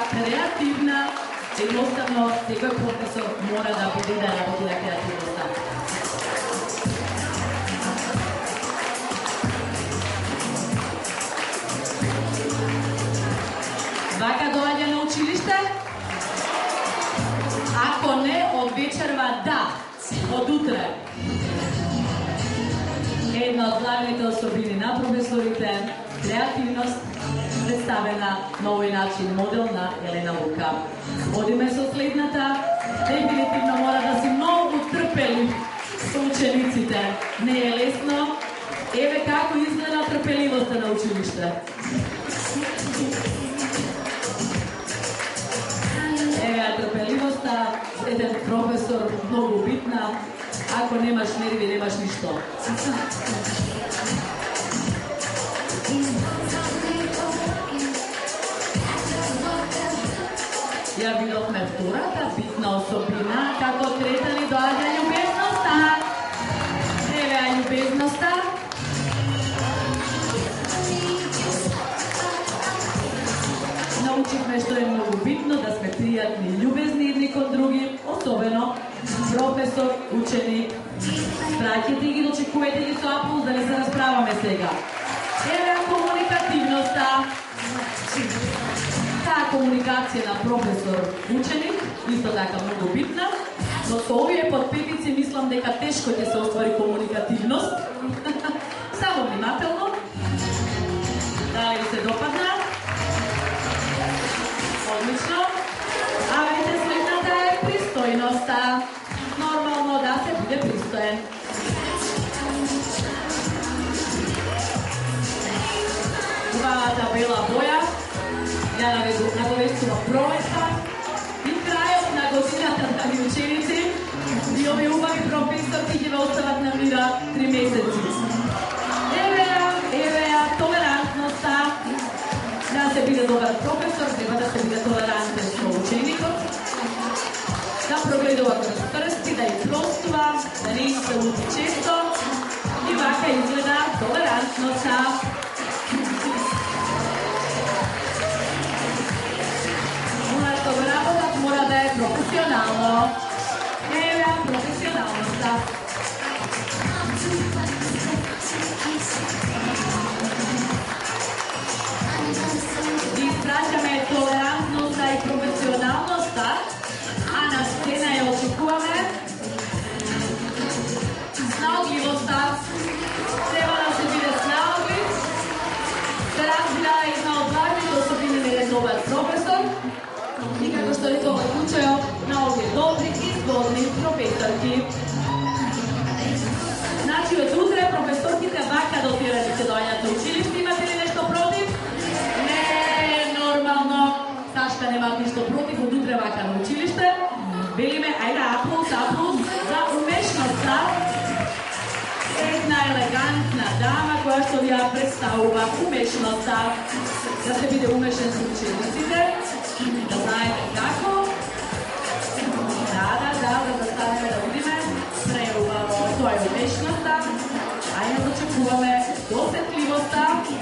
креативна, едноставно секој професор мора да биде да работи на креативноста. Вака доаѓа на училиште? Ако не, од вечерва да, од утре. Една од главните особини на професорите, креативност, представена на овој начин модел на Елена Лука. Одиме со следната, дефинитивно мора да си многу трпелив со учениците. Не е лесно. Еве како изгледа трпеливоста на училиште. Еве трпеливоста, еден професор многу битна. Ако немаш нерви, немаш ништо. Ја видовме втората битна особина, како трета ни доаѓа љубезноста. Еве љубезноста. Научивме што е многу битно да сме пријатни и љубезни едни кон други, особено професор, ученик. Праќете ги, дочекувате ги со аплауз да не се расправаме сега. Еве комуникативноста. Таа комуникација на професор-ученик, исто така многу битна, но со овие подпетици мислам дека тешко ќе се оствари комуникативност. Само внимателно. Дали ви се допадна? Одлично. А веќе следната е пристојноста. Нормално да се биде пристоен. Убавата бела боја ја навестува пролетта и крајот на годината на ученици и овие убави професорки ќе ве остават на мира 3 месеци. Евеа, толерантноста. Да се биде добар професор, треба да се биде толерантен со ученикот, да прогледува кроз прсти, да ја простува, да не се лути често и вака изгледа толерантноста. Работата мора да е професионално. Еве професионалноста. Испраќаме толерантноста и професионалноста, а на сцена ја очекуваме снаогливоста. Треба да се биде снаоглив, да разбира една од главните особини на еден добар професор. И како што е тоа случајот на овие добри и згодни професорки. Значи, од утре професорките вака дотирани ќе доаѓат на училиште. Имате ли нешто против? Не, нормално. Сашка нема ништо против, од утре вака на училиште. Велиме, ајде, аплауз за умешноста. Една елегантна дама која што ви ја представува умешноста. Да се биде умешен со учениците. Да знаете како. Да застанеме да видиме. Преубаво, тоа е умешноста. Ајде дочекуваме досетливоста.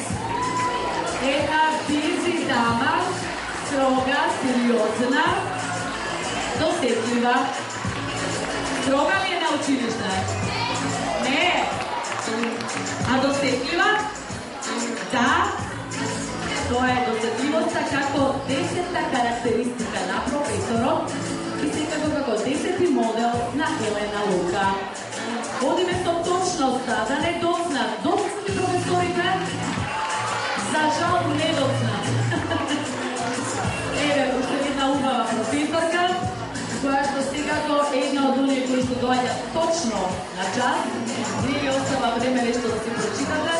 Една бизи дама, строга, сериозна, досетлива. Строга ли е на училиште? Не. А досетлива? Да. Тоа е досетливоста како 10-та карактеристика на професорот и секако како 10-ти модел на Елена Лука. Одиме со точноста, да не дознат. Дознат ли професорите? За жал не дознат. Еве, уште една убава професорка, која што секако една од оние кои што доаѓа точно на час, не ви остава време нешто да се прочитате.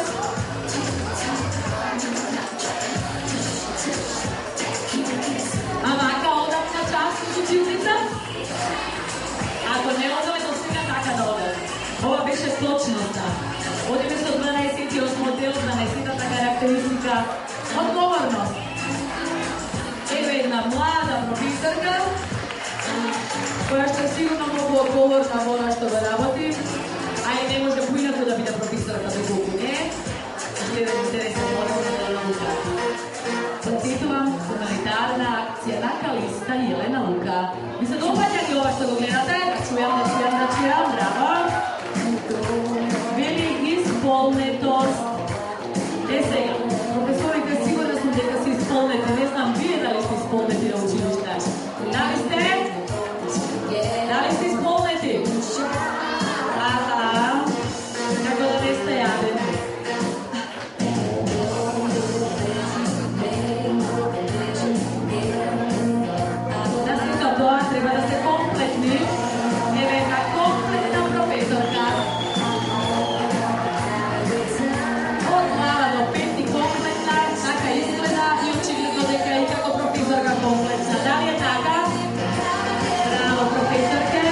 А вака одат на час учителница? Ако не одаме до сега, така да одат. Ова беше точноста. Одиме со 12-тиот модел, 12-тата карактеристика. Одговорност. Еве една млада професорка, која што е сигурно многу одговорна во она што го работи, а и не може поинаку да биде професорка доколку не е. Следен интересен модел на Елена Лука. Подсетувам, хуманитарна акција profesorica Jelena Luka. Vi se dopada i ova što ga gledate? Da čujem, bravo. Veli izpolnetost. Сега, profesorika, sigurna sam дека se ispolnete, ne znam вие дали сте изпълнети на училище. Дали сте? Дали сте изпълнети? Како да не сте ядени. Да сите тоа треба да сте комплетни. Еве една комплетна професорка. Од глава до пети комплетна, така изгледа и очигледно дека и како професорка комплетна. Дали е така? Браво, професорке.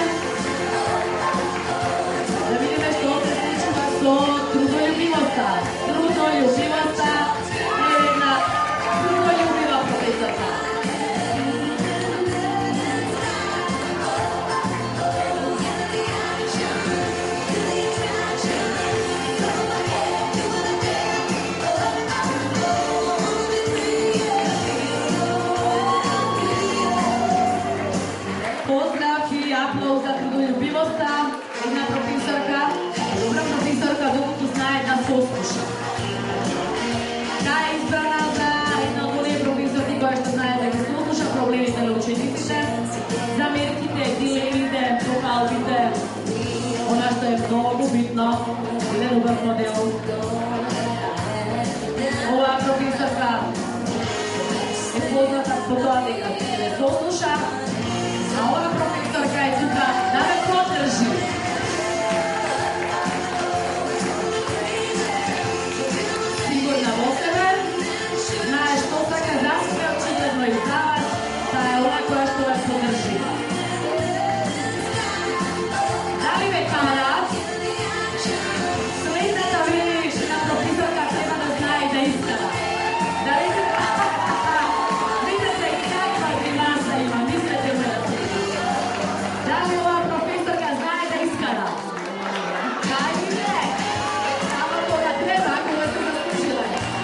Да видиме што се случува со трудолюбивоста. Трудолюбивоста е една трудолюбива професорка. Поздрав и аплауз за трудолюбивоста. Една професорка, добра професорка, докато знае да слуша. Таа е избрана за една од оние професорки која што знае да ги слуша проблемите на учениците, замерките, дилемите, прокалбите, она што е многу битно, еден убав модел. Оваа професорка е позната по тоа дека не слуша, а ова професорка е тука да ме поддржи. Сигурна во себе, знае што сака за себе, очигледно и за вас, таа е она која што вас поддржи. Дали ме камерат? Следната вели на професорка треба да знае да искара. Дали се... Видете каква гримаса има, мислете ме. Дали ова професорка знае да искара? Кај не? Само кога треба, кога се заслужила.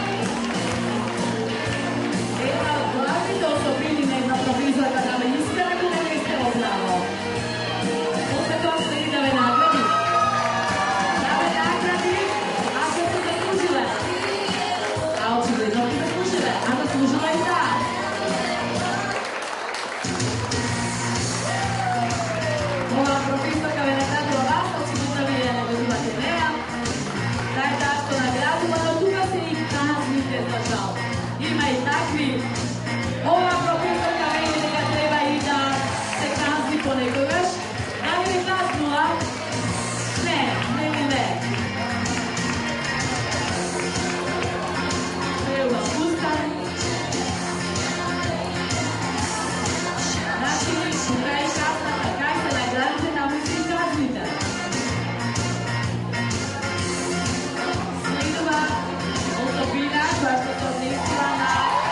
Една од главните особини на една професорка да ме искара, кога не сте оправо. После тоа следи да ме награди. Да ме награди, ако се заслужила. А очигледно ти заслужила, а заслужила и таа. Ова професорка ве наградила вас, очигледно вие не добивате неа. Таа е таа што наградува, но тука се и казните за жал. Има и такви. Ова професорка вели дека треба и да се казни понекогаш. Дали ви казнува? Не. Треба пустан. Значи, тука е казната, кај се наградите, таму се и казните. Следува особина која што се однесува на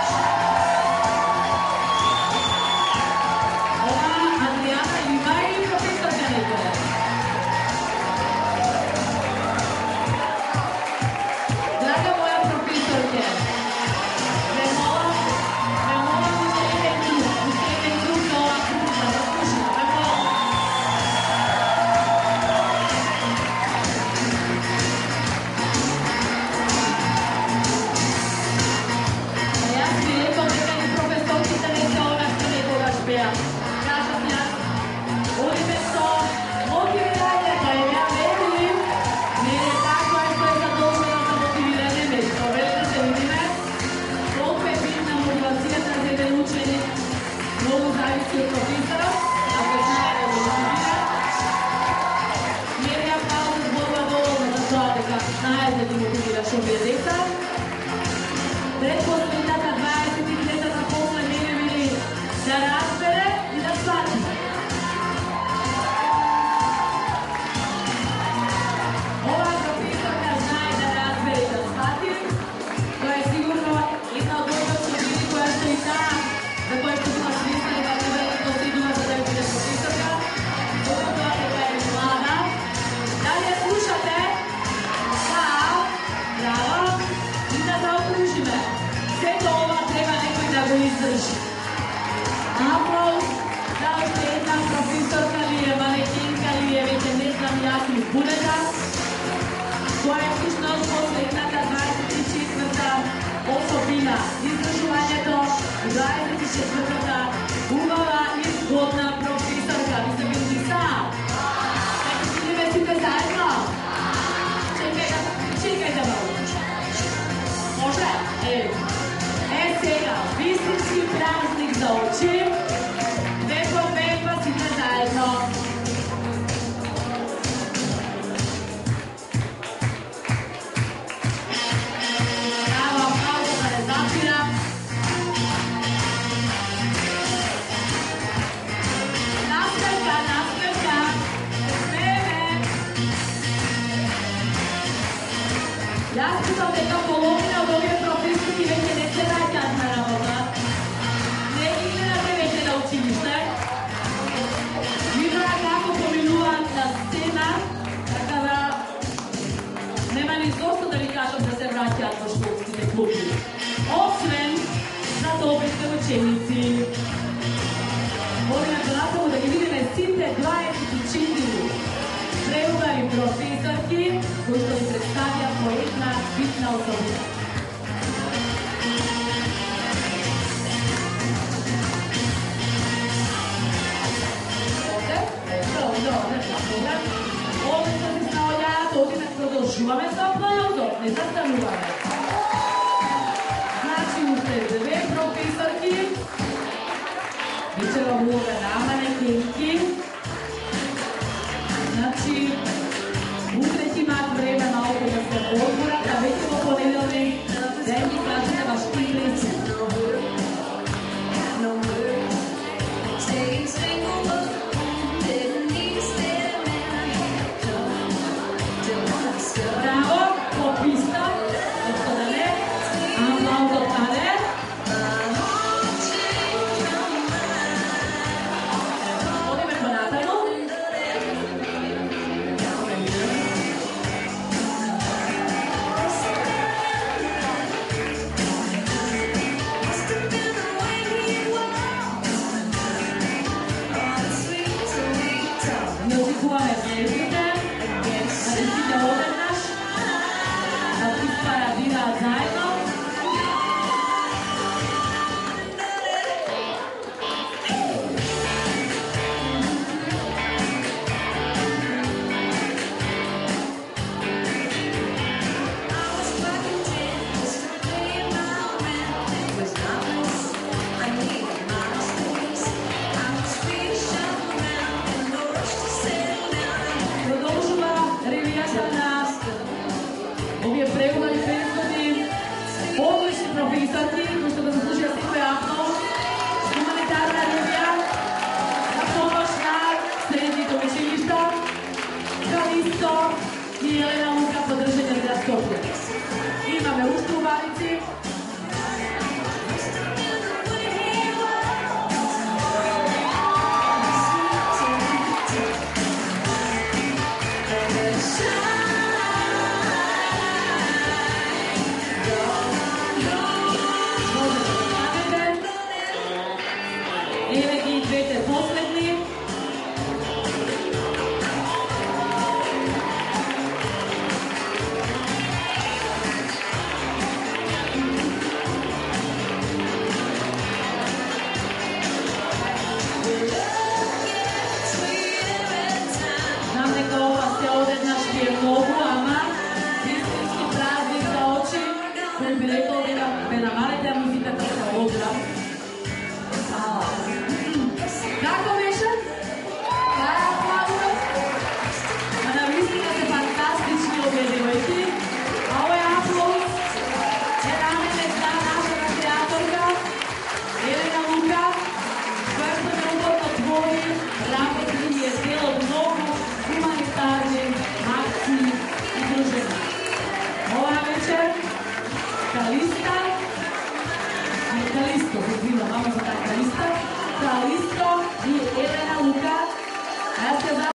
ова Адријана Лива или професорка некоја? Драга моја професорке, ме молам уште еден круг за ова кружба, да слушаме, ме молам. Јас ви рекам дека ни професорките не се она што некогаш беа. Кажам јас, одиме со мотивирање, да ја верили, не е таква што е задолжена за мотивирање, не проверете се видиме. Колку е битна мотивацијата за еден ученик, многу зависи од професорот, ако знае да го мотивира. Мерија пауза зборува доволно за тоа дека знае да ги мотивираш овие деца. Предпоследната 20-та после мене вели да разбере и да свати. Ова професорка знае да разбере и да свати. Тоа е сигурно една од овие особини која што и таа, за која што сум свесна дека треба да постигнува за да биде професорка. Тоа дека е млада. Дали ја слушате? Да. Браво. И да заокружиме. Сето ова треба некој да го издржи. Aplauz za ošte jedna profesorka li je, manekinka li je, viete, ne znam jaký bude tak. Koja je slušnosť posledната 24. osobina. Izdržovanje to 24. Umala i zgodna profesorka. Vi ste bili sam. Tako si ne vesite zajedno? Čekajte malo. Može? Сега, вистински празник за очи. Веква сите заедно. Браво, малко да не запира. Наскърка. Смееме. Јас питам дека половина од овие професори веќе не се раѓаат на работа. Не ги гледате веќе на училиште. Видеа како поминуваат на сцена, така да нема ни зошто да ви кажам да се враќаат во школските клуби. Освен за добрите ученици. Одиме понатаму да ги видиме сите 24 преубави професорки кои што ви представјат по една битна особина. Овде што се наоѓаат, овде продолжуваме со аплаузот, не застануваме. Значи, уште две професорки, вечера улога на манекенки. Значи, утре ќе имаат време малку да се одморат, а веќе во понеделник да им ги кажете вашите импресии. Браво, по писта, да не, аплаузот паде. Одиме понатаму. Музикуваме песните, да ги сите одеднаш, да ги парадираат заедно. Продолжува ревијата на овие преубави песни, одлични професорки кои што го заслужија секој апнол, хуманитарна ревија на помош на средните училишта, Калисто и Елена Лука поддржање за Скопје. Имаме уште убавици. Еве ги двете последни. Знам дека ова се одеднаш ви е многу, ама вистински празник за очи, кој би рекол дека ве намалете музиката се одра.